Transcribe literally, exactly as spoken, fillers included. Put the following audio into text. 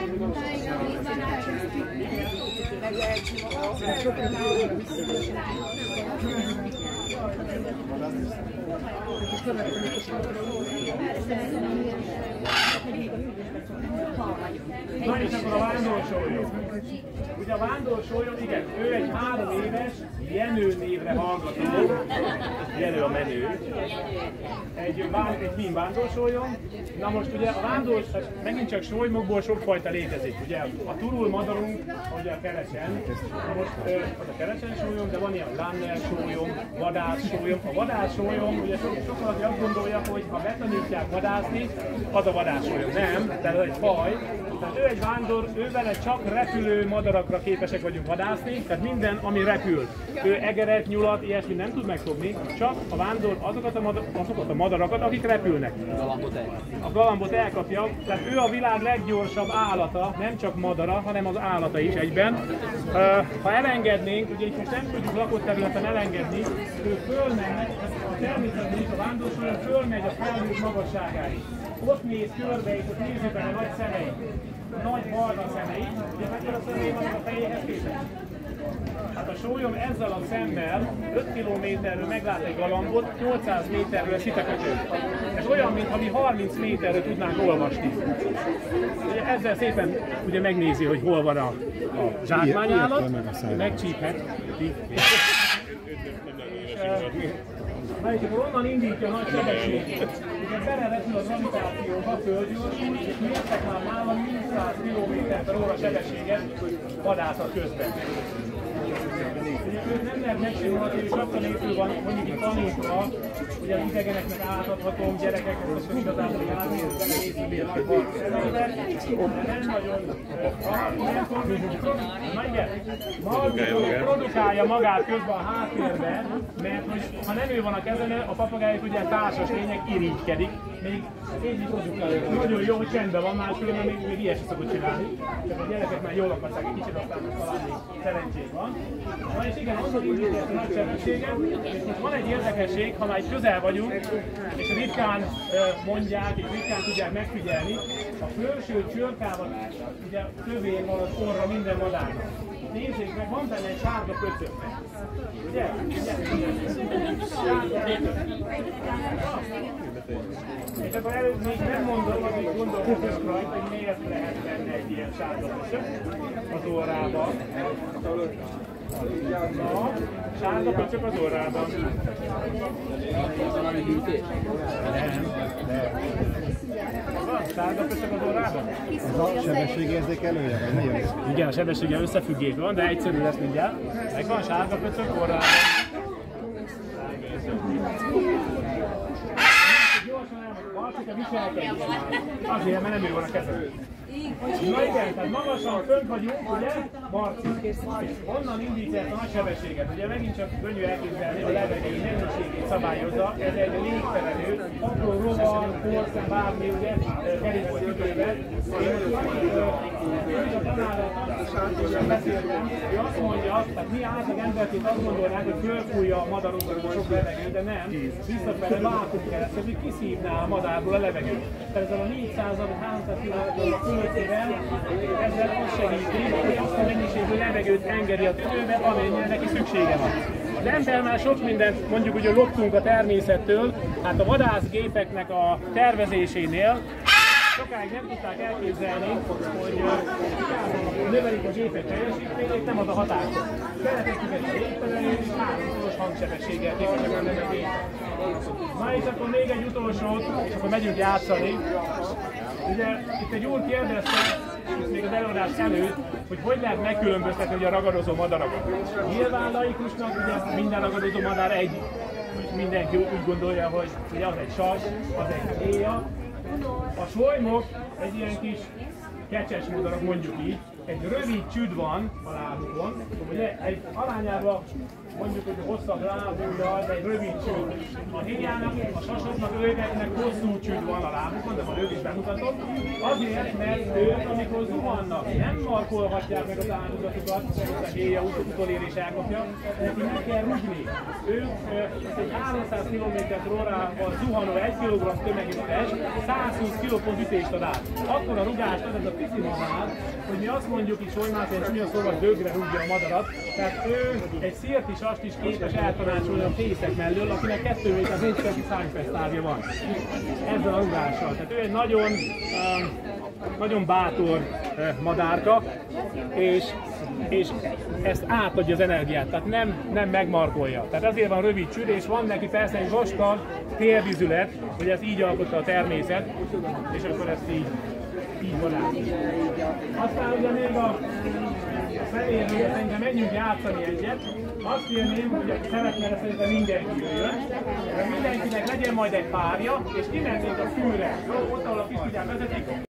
Na és akkor a vándorsolyon. Ugye a vándorsolyon, igen, ő egy három éves Jenő névre hallgató, Jenő a menő, egy, egy min vándorsolyon. Na most ugye a vándor, megint csak solymokból sokfajta létezik. Ugye a turul madarunk, ugye a kerecsen, most az a kerecsen sólyom, de van ilyen lanner sólyom, vadász sólyom. A vadász sólyom, ugye sokan azt gondolja, hogy ha betanítják vadászni, az a vadász sólyom. Nem, tehát ez egy faj. Tehát ő egy vándor, ő vele csak repülő madarakra képesek vagyunk vadászni, tehát minden, ami repül. Ő egeret, nyulat, ilyesmi nem tud megfogni, csak a vándor azokat a, madar, azokat a madarakat, akik repülnek. A galambot elkapja, tehát ő a világ leggyorsabb állata, nem csak madara, hanem az állata is egyben. Ha elengednénk, ugye itt most nem tudjuk lakott területen elengedni, ő fölmegy, a természetben is a vándorsolyon fölmegy a felhők magasságáig. Ott néz körbe, és ott nézzük meg a nagy szemeit, a nagy barna szemeit, ugye mekkora a szemei van a fejéhez képest. Hát a sólyom ezzel a szemmel öt kilométerről meglát egy galambot, nyolcszáz méterről a szitakötőt. Ez olyan, mintha mi harminc méterről tudnánk olvasni. Ugye ezzel szépen ugye megnézi, hogy hol van a, a zsákmányállat, megcsíphet. Na és akkor onnan indítja a nagy sebességet. Ugye belerepül a gravitációba, fölgyorsul, és mértek már nálam négyszáz kilométer per óra sebességet vadászat közben. Őt nem lehet megsimolni, és akkor nélkül van mondjuk itt tanítva, hogy az idegeneknek átadhatom, gyerekeknek azt mondjuk igazából járni, de nem nagyon na igen, produkálja magát közben a háttérben, mert hogy ha nem ő van a kezelő, a papagájok ugye társas lények irigykedik, még így produkálja. Nagyon jó, hogy csendben van, máskülönben még, még ilyet sem szokott csinálni. Tehát a gyerekek már jól akarták egy kicsit, aztán talán még szerencsék van. Na és igen, onnan indítja ezt a nagy sebességet, és most van egy érdekesség, ha már közel vagyunk, és ritkán mondják, és ritkán tudják megfigyelni, a felső csörkával ugye tövén van az orra minden madárnak. Nézzék meg, van benne egy sárga kötő. Ugye? Sárga kötő. És akkor előtt még nem mondom, hogy még gondolkozok rajta, hogy miért lehet benne egy ilyen sárga kötő az orrában. Na, sárga kötök az orrában. Nem, nem. Van sárga kötök az orrában? Ez a sebességérzékelője, vagy mi az? Igen, a sebességgel összefüggés van, de egyszerű lesz mindjárt. Meg van sárga kötök orrában. Gyorsan elmegy a balcika, viselkedjél már. Azért, mert nem ő van a kezem. Na igen, tehát magasan fönt vagyunk, ugye, Marci, és onnan indítja ezt a nagy sebességet. Ugye megint csak könnyű elképzelni, a levegő mennyiségét szabályozza, ez egy légterelő, apró rovar, porszem, bármi, ugye, kerékpár tükrében. Én a tanárat beszéltem, ő azt mondja, tehát mi átlag emberként azt gondolnánk, hogy fölfújja a madarunkról sok levegőt, de nem, visszafele vákum keletkezik, kiszívná a madárból a levegőt. Tehát ezzel a négyszáz-háromszáz kilométerrel ezzel azt segíti, hogy azt a mennyiségű levegőt engedi a tőbe, amennyire neki szüksége van. Az ember már sok mindent, mondjuk ugye loptunk a természettől, hát a vadászgépeknek a tervezésénél sokáig nem tudták elképzelni, hogy növelik a gépek teljesítményét, nem az a hatása. Szeretnék egy géptelenül, és háromszoros hangsebességgel képesek a növekét. Na és akkor még egy utolsót, és akkor megyünk játszani. Ugye itt egy úr kérdezte, még az előadás előtt, hogy hogy lehet megkülönböztetni ugye a ragadozó madarakat. Nyilván laikusnak ugye minden ragadozó madár egy, és mindenki úgy gondolja, hogy ugye az egy sas, az egy héja. A solymok egy ilyen kis kecses madarak, mondjuk így, egy rövid csüd van a lábukon, ugye egy arányában mondjuk, hogy hosszabb lábújjal, de egy rövid csőd. A héjának, a sasoknak, őknek hosszú csőd van a lábukon, de majd ők is bemutatom. Azért, mert ők, amikor zuhannak, nem markolhatják meg az áldozatukat, a héja utolérés elkapja, neki meg kell rúgni. Ők egy háromszáz kilométer órával zuhanó egy kilogramm tömegű test százhúsz kilopont ütést ad át. Akkor a rugás az ez a pici madár, hogy mi azt mondjuk itt Solymászen csúnya szóval dögre rúgja a madarat, tehát ő egy szirti sast is képes eltanácsolni a fészek mellől, akinek kettő méter négy centi szányfesztávja van. Ezzel a rugással. Tehát ő egy nagyon, um, nagyon bátor uh, madárka, és, és ezt átadja az energiát, tehát nem, nem megmarkolja. Tehát ezért van rövid csőd, és van neki persze egy vastag térvizület, hogy ezt így alkotta a természet, és akkor ezt így, így van át. Aztán ugye még a feléről, szerintem menjünk játszani egyet. Azt kérném, hogy szeretne, szerintem mindenki jöjjön, de mindenkinek legyen majd egy párja, és kimennénk a fűre. Ott, ahol a kis vezetik,